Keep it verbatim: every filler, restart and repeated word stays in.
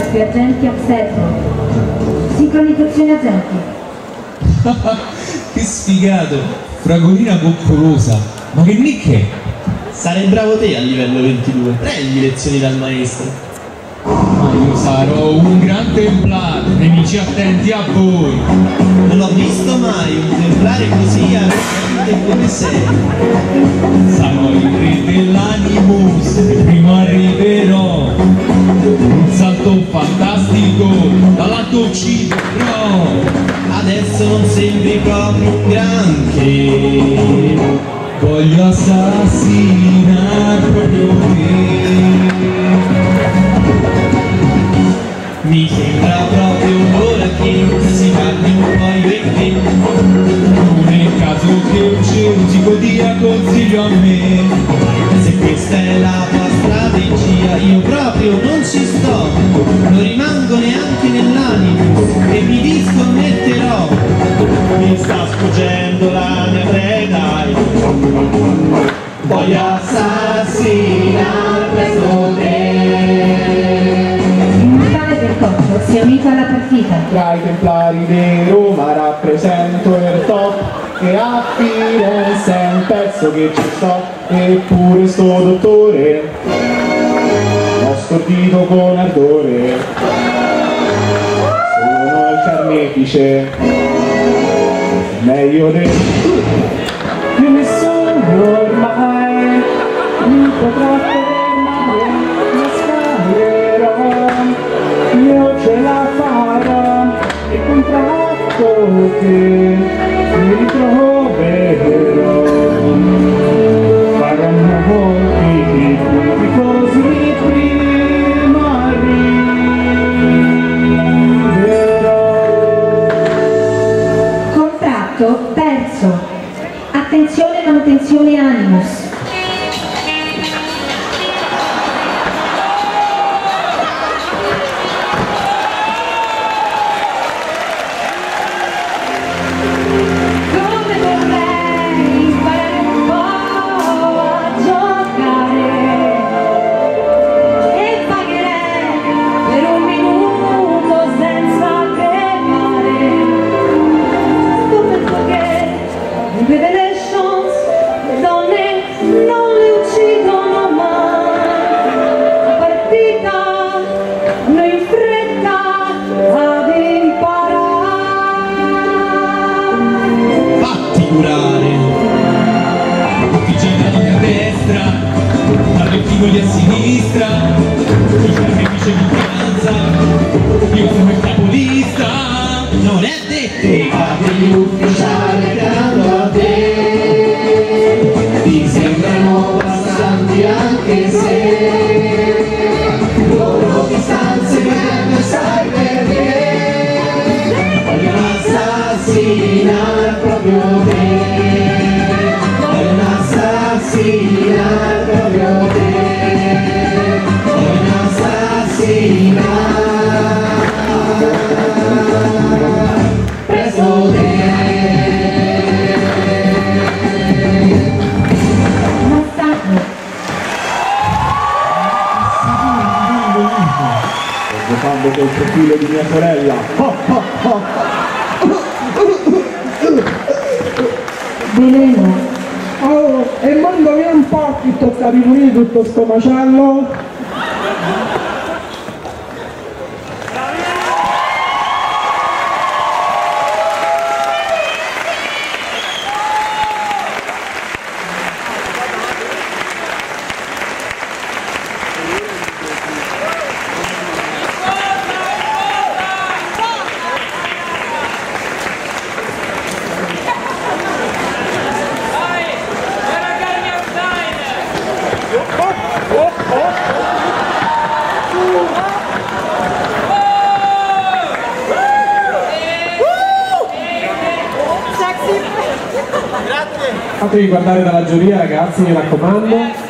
più agenti a ferro. Sincronizzazione agenti. Che sfigato! Fragolina coccolosa. Ma che nick è? Sarai bravo te a livello ventidue. Prendi lezioni dal maestro. Ma io sarò un gran templare, nemici attenti a voi. Non ho visto mai un templare così arrogante come sei. Sarò il re dell'animus e prima arriverò. Un salto fantastico, dall'alto ucciderò. Adesso non sembri proprio un granché. Voglio assassinare proprio te. Mi sembra proprio ora che si calmi un po' i becchi. Non è caso che un dia consiglio a me. Se questa è la tua strategia io proprio non ci sto. Non rimango neanche nell'animo e mi disconnetterò. Mi sta sfuggendo la mia preda. Voglio assassinare questo te. Si amica alla partita. Tra i templari di Roma rappresento il top, che a Firenze è un pezzo che ci sto, eppure sto dottore l'ho stordito con ardore. Sono il carnefice meglio del più nessuno ormai mi potrà fermare, mi scaglierò. Io ce la farò, il contratto che mi ritroverò. Farò molti punti così prima arriverò. Contratto perso. Attenzione, manutenzione Animus. Revelations, le donne non le uccidono mai. La partita noi in fretta ad imparare. Fatti curare. Tutti girano a destra, arreticoli a sinistra, il carnefice di piazza, io sono il capolista. Non è detto i capi ufficiali accanto a te ti sembrano bastanti anche se loro distanze non sai perché vogliono assassinare proprio te, vogliono assassinare proprio te, vogliono assassinare giocando col profilo di mia sorella. Oh, oh, oh. Veleno. Oh, e mando via un po' chi tocca di pulire tutto sto macello. Fatevi guardare dalla giuria, ragazzi, mi raccomando.